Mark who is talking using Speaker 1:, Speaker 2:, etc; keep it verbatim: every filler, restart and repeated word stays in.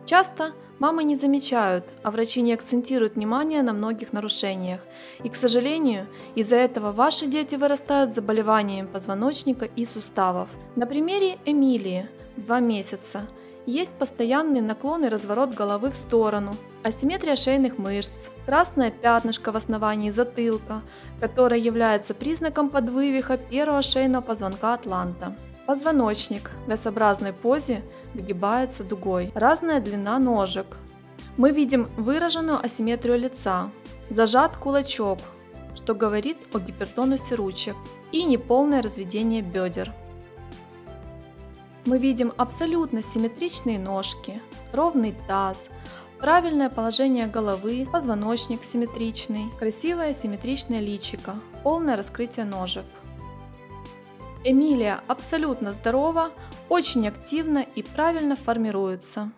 Speaker 1: Часто мамы не замечают, а врачи не акцентируют внимание на многих нарушениях. И, к сожалению, из-за этого ваши дети вырастают с заболеваниями позвоночника и суставов. На примере Эмилии, два месяца, есть постоянный наклон и разворот головы в сторону, асимметрия шейных мышц, красное пятнышко в основании затылка, которое является признаком подвывиха первого шейного позвонка атланта. Позвоночник в S-образной позе выгибается дугой, разная длина ножек. Мы видим выраженную асимметрию лица, зажат кулачок, что говорит о гипертонусе ручек, и неполное разведение бедер. Мы видим абсолютно симметричные ножки, ровный таз, правильное положение головы, позвоночник симметричный, красивое симметричное личико, полное раскрытие ножек. Эмилия абсолютно здорова, очень активна и правильно формируется.